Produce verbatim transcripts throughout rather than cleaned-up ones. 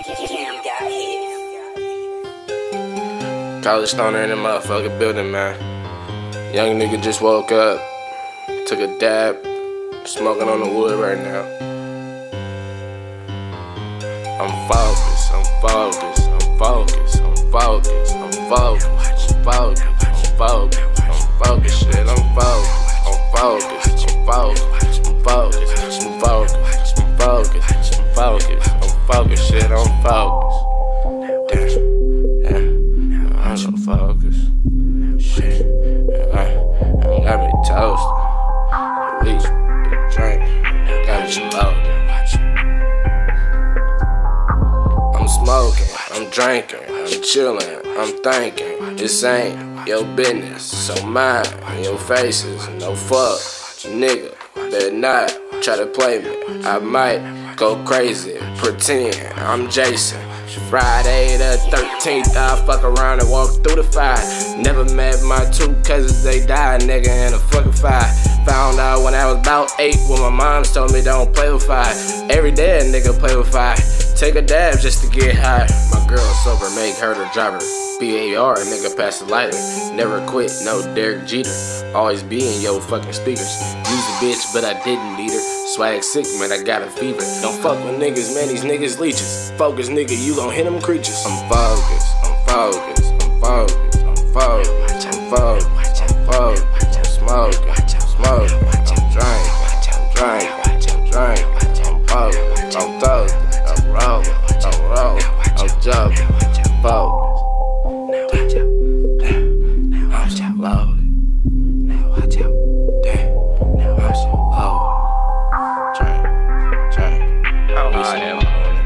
College stoner in the motherfucking building, man. Young nigga just woke up, took a dab, smoking on the wood right now. I'm focused, I'm focused, I'm focused, I'm focused, I'm focused, I'm focused, I'm focused, I'm focused, shit, I'm focused, I'm focused, I'm focused, I'm focused, I'm focused, I'm focused, I'm focused, I'm focused, shit, I'm focused. Damn, I'm so focused. Shit, I, I got me toasted. At least a drink, got me smoking. I'm smoking, I'm drinking, I'm chilling, I'm thinking. This ain't your business, so mind your faces. No fuck, nigga, better not try to play me. I might go crazy, pretend I'm Jason. Friday the thirteenth, I fuck around and walk through the fire. Never met my two cousins, they died, nigga, in a fucking fire. Found out when I was about eight when my mom told me don't play with fire. Every day a nigga play with fire. Take a dab just to get high. My girl sober, make her the driver. B A R, nigga, pass the lighter. Never quit, no Derek Jeter. Always be in your fucking speakers. Use a bitch, but I didn't need her. Swag sick, man, I got a fever. Don't fuck with niggas, man, these niggas leeches. Focus, nigga, you gon' hit them creatures. I'm focused, I'm focused, I'm focused, I'm focused, I'm focused, I'm focused, I'm smoking, I'm smoking, I'm drinking, I'm drinking, I'm drinking, I'm focused, I'm toasted. I'm rolling, I'm rolling, I'm jumping, I'm focused. I'm so loaded. Now watch out. Damn. Now I'm so loaded. Drink, drink. How high am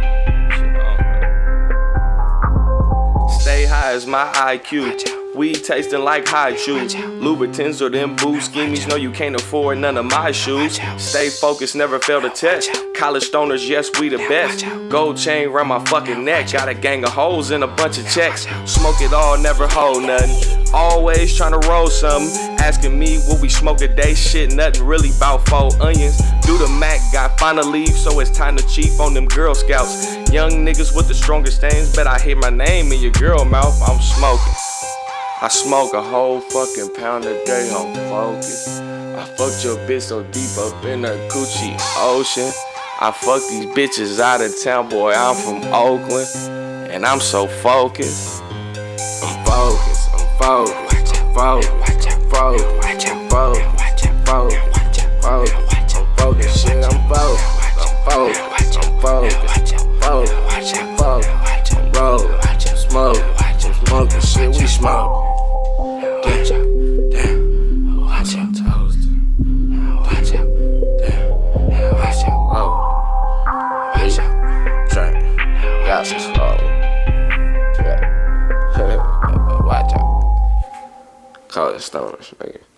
I? Stay high as my I Q. Weed tasting like high chews. Louboutins or them boo schemies. No, you can't afford none of my shoes. Stay focused, never fail the test. College stoners, yes, we the best. Gold chain round my fucking neck. Got a gang of hoes and a bunch of checks. Smoke it all, never hold nothing. Always tryna roll something. Asking me what we smoke a day. Shit, nothing really bout four onions. Do the Mac, got final leave, so it's time to cheap on them Girl Scouts. Young niggas with the strongest things. Bet I hear my name in your girl mouth. I'm smoking. I smoke a whole fucking pound a day, I'm focused. I fucked your bitch so deep up in the Gucci ocean. I fuck these bitches out of town, boy, I'm from Oakland. And I'm so focused. I'm focused, I'm focused, I'm focused, I'm focused, I'm focused, I'm focused, I'm focused, I'm focused, shit, I'm focused, I'm focused, I'm focused, I'm focused, I'm focused, I'm rolling, I'm smoking, I'm smoking, shit, we smoke. Damn, watch out, toasted. Watch out, damn, watch out, low. Watch out, drink, got some slow. Watch out. College stoners, nigga.